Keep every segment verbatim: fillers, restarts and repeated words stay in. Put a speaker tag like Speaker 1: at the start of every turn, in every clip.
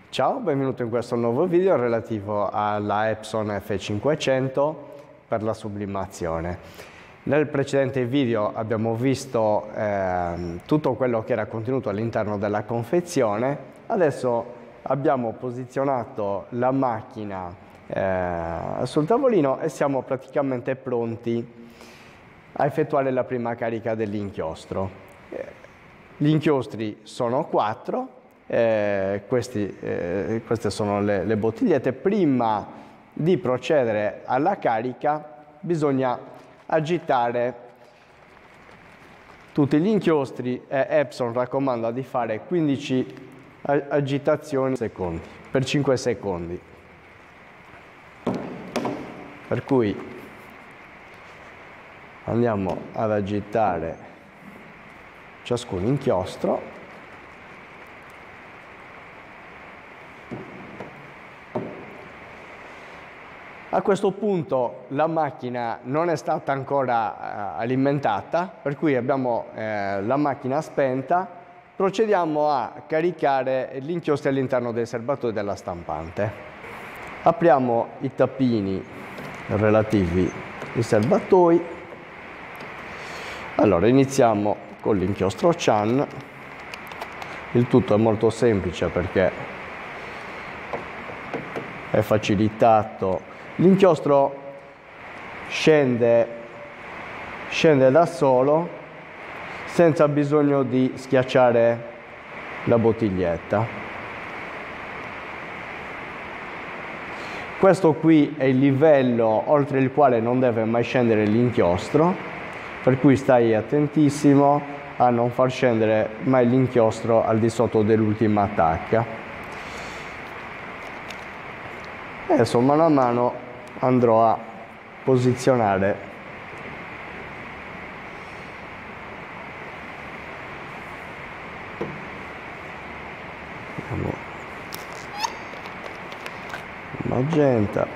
Speaker 1: Ciao, benvenuto in questo nuovo video relativo alla Epson F cinquecento per la sublimazione. Nel precedente video abbiamo visto eh, tutto quello che era contenuto all'interno della confezione. Adesso abbiamo posizionato la macchina eh, sul tavolino e siamo praticamente pronti a effettuare la prima carica dell'inchiostro. Gli inchiostri sono quattro. Eh, questi, eh, queste sono le, le bottigliette. Prima di procedere alla carica bisogna agitare tutti gli inchiostri e Epson raccomanda di fare quindici agitazioni secondi, per cinque secondi. Per cui andiamo ad agitare ciascun inchiostro. A questo punto la macchina non è stata ancora eh, alimentata, per cui abbiamo eh, la macchina spenta. Procediamo a caricare gli inchiostri all'interno del serbatoio della stampante. Apriamo i tappini relativi ai serbatoi. Allora, iniziamo con l'inchiostro Chan. Il tutto è molto semplice perché è facilitato. L'inchiostro scende, scende da solo senza bisogno di schiacciare la bottiglietta. Questo qui è il livello oltre il quale non deve mai scendere l'inchiostro, per cui stai attentissimo a non far scendere mai l'inchiostro al di sotto dell'ultima tacca. Adesso mano a mano andrò a posizionare il magenta.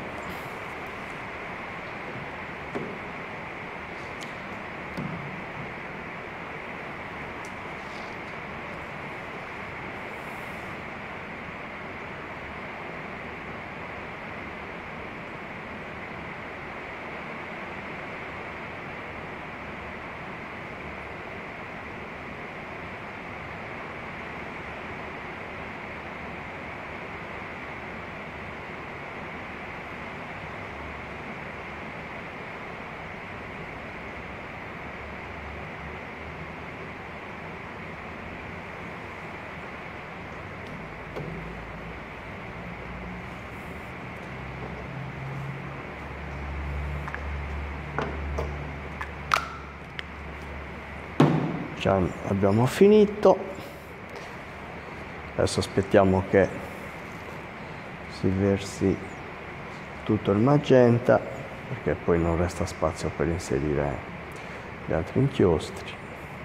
Speaker 1: Già abbiamo finito, adesso aspettiamo che si versi tutto il magenta perché poi non resta spazio per inserire gli altri inchiostri.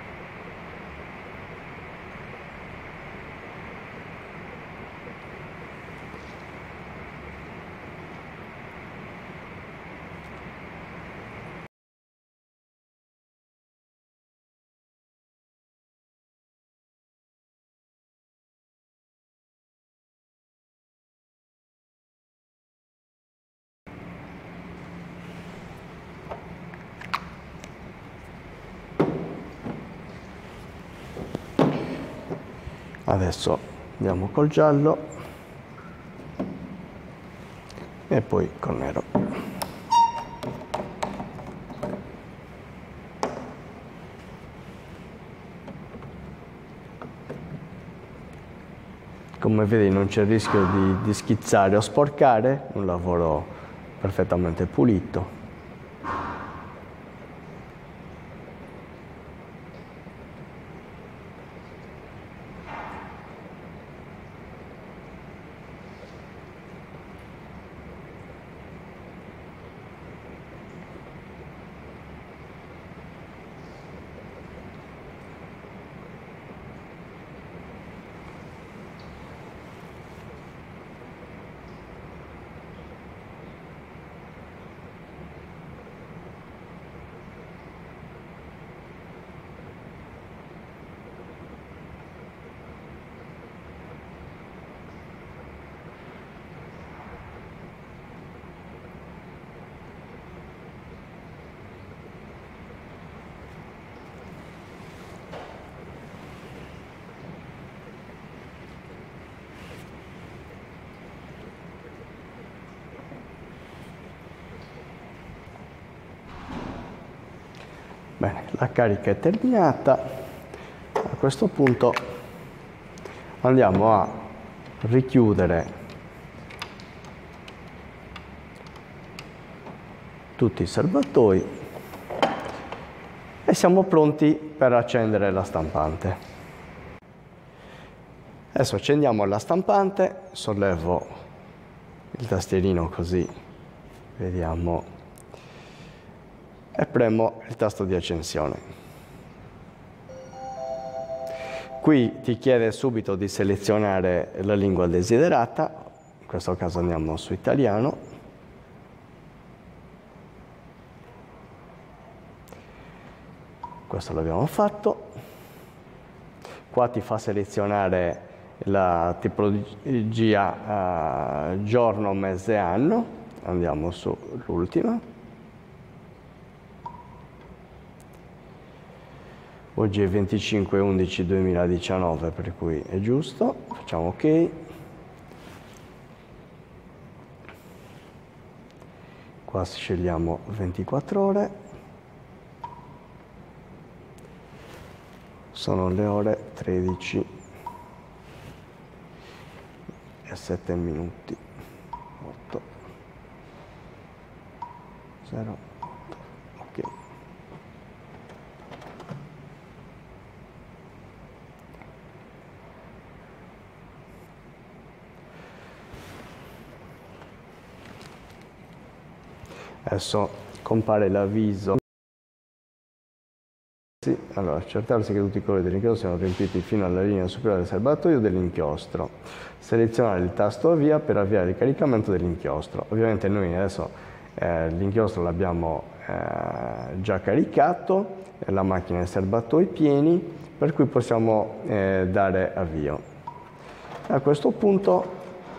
Speaker 1: Adesso andiamo col giallo e poi col nero. Come vedi non c'è il rischio di, di schizzare o sporcare, un lavoro perfettamente pulito. Bene, la carica è terminata. A questo punto andiamo a richiudere tutti i serbatoi e siamo pronti per accendere la stampante. Adesso accendiamo la stampante, sollevo il tastierino così vediamo e premo il tasto di accensione. Qui ti chiede subito di selezionare la lingua desiderata, in questo caso andiamo su italiano. Questo l'abbiamo fatto. Qua ti fa selezionare la tipologia uh, giorno, mese, anno. Andiamo sull'ultima. Oggi è venticinque undici duemiladiciannove, per cui è giusto. Facciamo ok. Qua scegliamo ventiquattro ore. Sono le ore tredici e sette minuti. otto zero otto. Ok. Adesso compare l'avviso. Allora, accertarsi che tutti i colori dell'inchiostro siano riempiti fino alla linea superiore del serbatoio dell'inchiostro. Selezionare il tasto avvia per avviare il caricamento dell'inchiostro. Ovviamente noi adesso eh, l'inchiostro l'abbiamo eh, già caricato, la macchina e il serbatoi pieni, per cui possiamo eh, dare avvio. A questo punto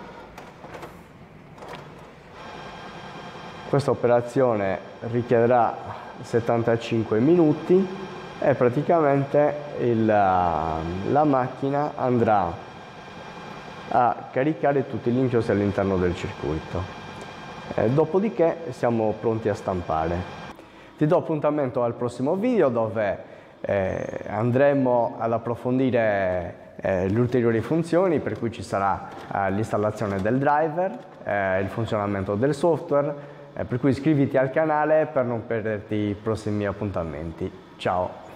Speaker 1: questa operazione richiederà settantacinque minuti e praticamente il, la macchina andrà a caricare tutti gli inchiostri all'interno del circuito. Eh, dopodiché siamo pronti a stampare. Ti do appuntamento al prossimo video dove eh, andremo ad approfondire eh, le ulteriori funzioni, per cui ci sarà eh, l'installazione del driver, eh, il funzionamento del software. Per cui iscriviti al canale per non perderti i prossimi appuntamenti. Ciao!